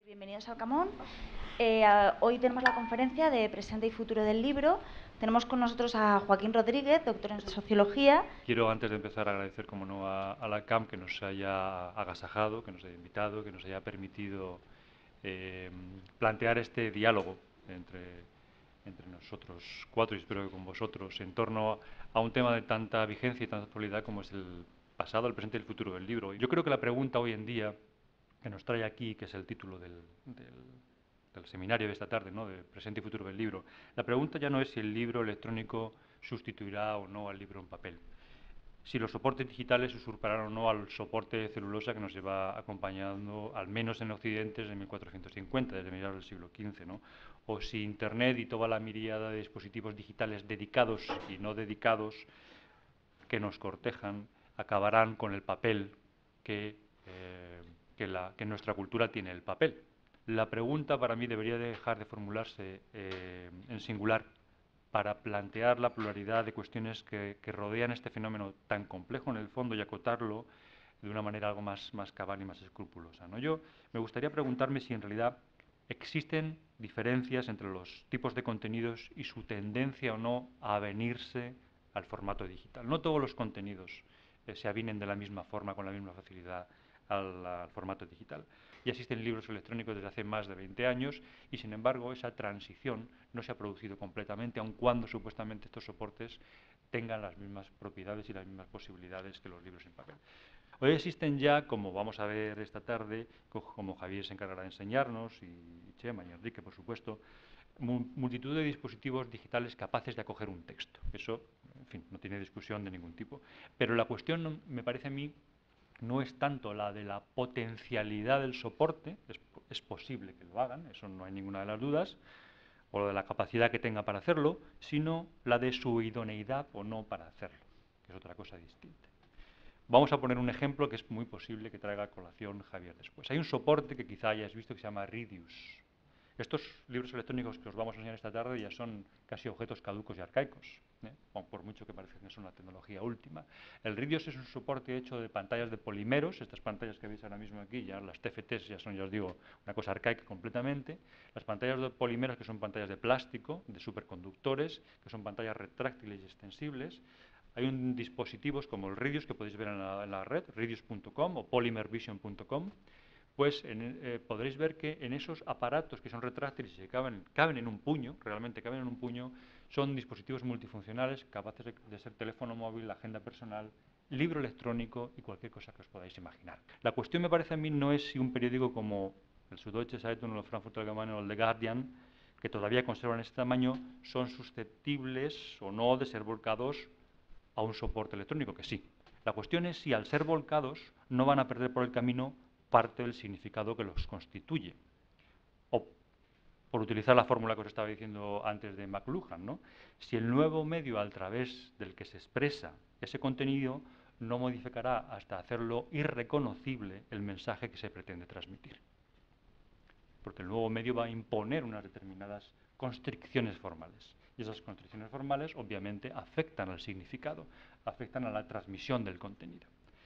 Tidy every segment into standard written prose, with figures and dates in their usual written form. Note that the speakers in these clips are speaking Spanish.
Bienvenidos al Camón. Hoy tenemos la conferencia de Presente y Futuro del Libro. Tenemos con nosotros a Joaquín Rodríguez, doctor en Sociología. Quiero, antes de empezar, agradecer, como no, a la CAM que nos haya agasajado, que nos haya invitado, que nos haya permitido plantear este diálogo entre nosotros cuatro, y espero que con vosotros, en torno a un tema de tanta vigencia y tanta actualidad como es el pasado, el presente y el futuro del libro. Yo creo que la pregunta hoy en día que nos trae aquí, que es el título del seminario de esta tarde, ¿no?, de Presente y Futuro del Libro, la pregunta ya no es si el libro electrónico sustituirá o no al libro en papel, si los soportes digitales usurparán o no al soporte de celulosa que nos lleva acompañando, al menos en Occidente, desde 1450, desde mediados del siglo XV, ¿no?, o si Internet y toda la miríada de dispositivos digitales dedicados y no dedicados que nos cortejan acabarán con el papel que nuestra cultura tiene el papel. La pregunta para mí debería dejar de formularse en singular para plantear la pluralidad de cuestiones que rodean este fenómeno tan complejo en el fondo y acotarlo de una manera algo más cabal y más escrupulosa, ¿no? Yo me gustaría preguntarme si en realidad existen diferencias entre los tipos de contenidos y su tendencia o no a avenirse al formato digital. No todos los contenidos se avinen de la misma forma, con la misma facilidad al formato digital. Ya existen libros electrónicos desde hace más de 20 años y, sin embargo, esa transición no se ha producido completamente, aun cuando supuestamente estos soportes tengan las mismas propiedades y las mismas posibilidades que los libros en papel. Hoy existen ya, como vamos a ver esta tarde, como Javier se encargará de enseñarnos, y Chema y Enrique, por supuesto, multitud de dispositivos digitales capaces de acoger un texto. Eso, en fin, no tiene discusión de ningún tipo. Pero la cuestión, me parece a mí, no es tanto la de la potencialidad del soporte, es posible que lo hagan, eso no hay ninguna de las dudas, o de la capacidad que tenga para hacerlo, sino la de su idoneidad o no para hacerlo, que es otra cosa distinta. Vamos a poner un ejemplo que es muy posible que traiga a colación Javier después. Hay un soporte que quizá hayáis visto que se llama Readius. Estos libros electrónicos que os vamos a enseñar esta tarde ya son casi objetos caducos y arcaicos, por mucho que parezca que es una tecnología última. El Readius es un soporte hecho de pantallas de polímeros. Estas pantallas que veis ahora mismo aquí, ya las TFTs ya son, ya os digo, una cosa arcaica completamente. Las pantallas de polímeros, que son pantallas de plástico, de superconductores, que son pantallas retráctiles y extensibles. Hay dispositivos como el Readius, que podéis ver en la red, readius.com o polymervision.com. Pues podréis ver que en esos aparatos que son retráctiles y que caben en un puño, realmente caben en un puño, son dispositivos multifuncionales capaces de ser teléfono móvil, agenda personal, libro electrónico y cualquier cosa que os podáis imaginar. La cuestión, me parece a mí, no es si un periódico como el Süddeutsche Zeitung o el Frankfurter Allgemeine o el The Guardian, que todavía conservan este tamaño, son susceptibles o no de ser volcados a un soporte electrónico, que sí. La cuestión es si, al ser volcados, no van a perder por el camino parte del significado que los constituye. O, por utilizar la fórmula que os estaba diciendo antes de McLuhan, ¿no?, si el nuevo medio a través del que se expresa ese contenido no modificará hasta hacerlo irreconocible el mensaje que se pretende transmitir. Porque el nuevo medio va a imponer unas determinadas constricciones formales. Y esas constricciones formales, obviamente, afectan al significado, afectan a la transmisión del contenido.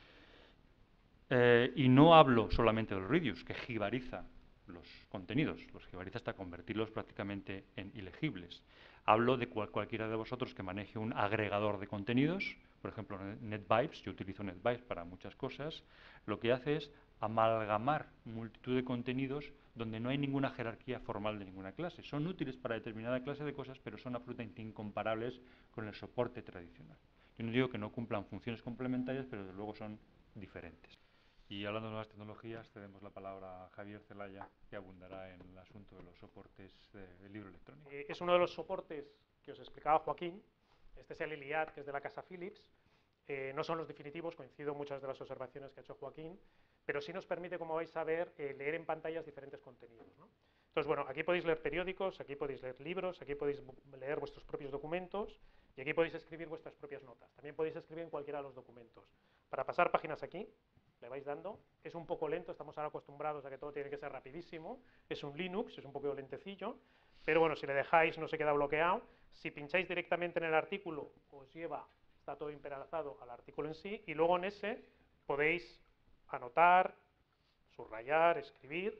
Y no hablo solamente del Readius, que jibariza los contenidos, los jibariza hasta convertirlos prácticamente en ilegibles. Hablo de cualquiera de vosotros que maneje un agregador de contenidos, por ejemplo NetVibes. Yo utilizo NetVibes para muchas cosas. Lo que hace es amalgamar multitud de contenidos donde no hay ninguna jerarquía formal de ninguna clase. Son útiles para determinada clase de cosas, pero son absolutamente incomparables con el soporte tradicional. Yo no digo que no cumplan funciones complementarias, pero desde luego son diferentes. Y hablando de nuevas tecnologías, cedemos la palabra a Javier Zelaya, que abundará en el asunto de los soportes del libro electrónico. Es uno de los soportes que os explicaba Joaquín. Este es el Iliad, que es de la casa Philips. No son los definitivos, coincido en muchas de las observaciones que ha hecho Joaquín, pero sí nos permite, como vais a ver, leer en pantallas diferentes contenidos, ¿no? Entonces, bueno, aquí podéis leer periódicos, aquí podéis leer libros, aquí podéis leer vuestros propios documentos y aquí podéis escribir vuestras propias notas. También podéis escribir en cualquiera de los documentos. Para pasar páginas aquí, le vais dando. Es un poco lento, estamos ahora acostumbrados a que todo tiene que ser rapidísimo. Es un Linux, es un poco lentecillo, pero bueno, si le dejáis no se queda bloqueado. Si pincháis directamente en el artículo, os lleva, está todo impedazado al artículo en sí, y luego en ese podéis anotar, subrayar, escribir,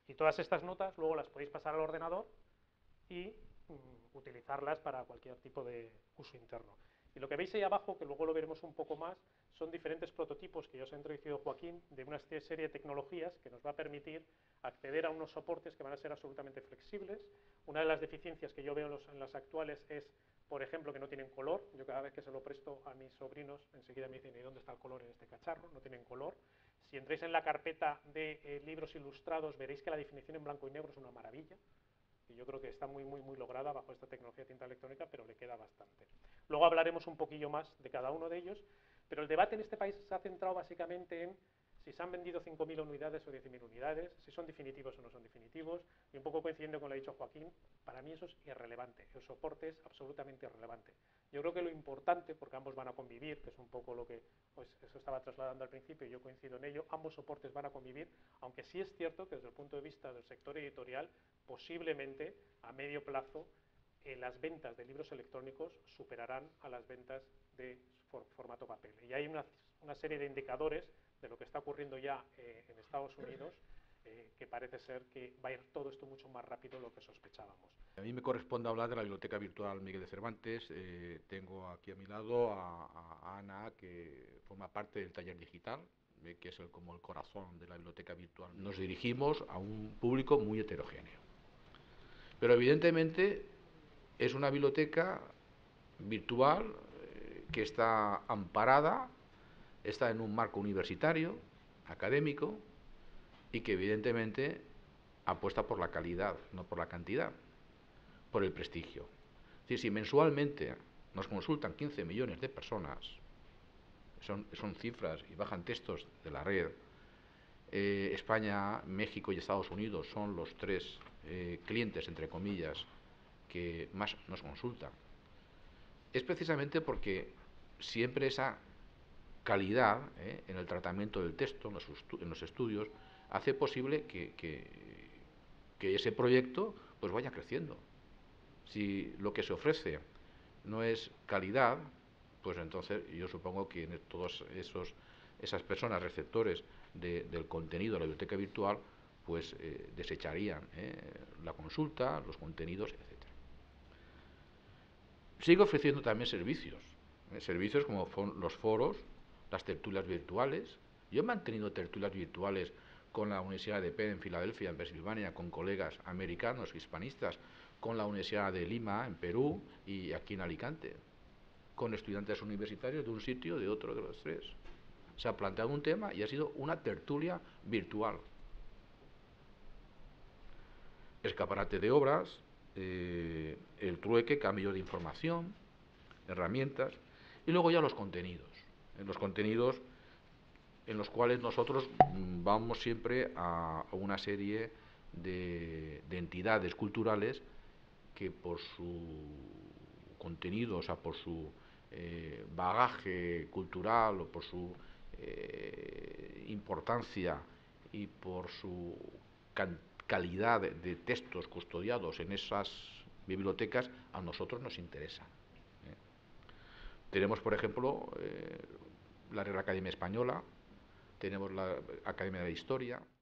Y todas estas notas luego las podéis pasar al ordenador y utilizarlas para cualquier tipo de uso interno. Y lo que veis ahí abajo, que luego lo veremos un poco más, son diferentes prototipos que ya os ha introducido Joaquín, de una serie de tecnologías que nos va a permitir acceder a unos soportes que van a ser absolutamente flexibles. Una de las deficiencias que yo veo en las actuales es, por ejemplo, que no tienen color. Yo cada vez que se lo presto a mis sobrinos, enseguida me dicen, ¿y dónde está el color en este cacharro? No tienen color. Si entráis en la carpeta de libros ilustrados, veréis que la definición en blanco y negro es una maravilla. Y yo creo que está muy lograda bajo esta tecnología de tinta electrónica, pero le queda bastante. Luego hablaremos un poquillo más de cada uno de ellos, pero el debate en este país se ha centrado básicamente en si se han vendido 5.000 unidades o 10.000 unidades, si son definitivos o no son definitivos, y un poco coincidiendo con lo que ha dicho Joaquín, para mí eso es irrelevante, el soporte es absolutamente irrelevante. Yo creo que lo importante, porque ambos van a convivir, que es un poco lo que pues, eso estaba trasladando al principio y yo coincido en ello, ambos soportes van a convivir, aunque sí es cierto que desde el punto de vista del sector editorial, posiblemente a medio plazo las ventas de libros electrónicos superarán a las ventas de formato papel. Y hay una serie de indicadores de lo que está ocurriendo ya en Estados Unidos que parece ser que va a ir todo esto mucho más rápido de lo que sospechábamos. A mí me corresponde hablar de la Biblioteca Virtual Miguel de Cervantes. Tengo aquí a mi lado a Ana, que forma parte del taller digital, que es como el corazón de la Biblioteca Virtual. Nos dirigimos a un público muy heterogéneo. Pero evidentemente es una biblioteca virtual que está amparada, está en un marco universitario, académico, y que evidentemente apuesta por la calidad, no por la cantidad, por el prestigio. Es decir, si mensualmente nos consultan 15 millones de personas, son cifras y bajan textos de la red, España, México y Estados Unidos son los tres clientes, entre comillas, que más nos consultan. Es precisamente porque siempre esa calidad en el tratamiento del texto, en los estudios, hace posible que ese proyecto pues vaya creciendo. Si lo que se ofrece no es calidad, pues entonces yo supongo que todos esas personas receptores del contenido de la biblioteca virtual pues desecharían la consulta, los contenidos, etc. Sigue ofreciendo también servicios como los foros, las tertulias virtuales. Yo he mantenido tertulias virtuales con la Universidad de Penn en Filadelfia, en Pensilvania, con colegas americanos, hispanistas, con la Universidad de Lima, en Perú, y aquí en Alicante, con estudiantes universitarios de un sitio, de otro, de los tres. Se ha planteado un tema y ha sido una tertulia virtual. Escaparate de obras, el trueque, cambio de información, herramientas, y luego ya los contenidos. Los contenidos en los cuales nosotros vamos siempre a una serie de entidades culturales que por su contenido, o sea, por su bagaje cultural o por su importancia y por su calidad de textos custodiados en esas bibliotecas, a nosotros nos interesa. Tenemos, por ejemplo, la Real Academia Española, tenemos la Academia de la Historia,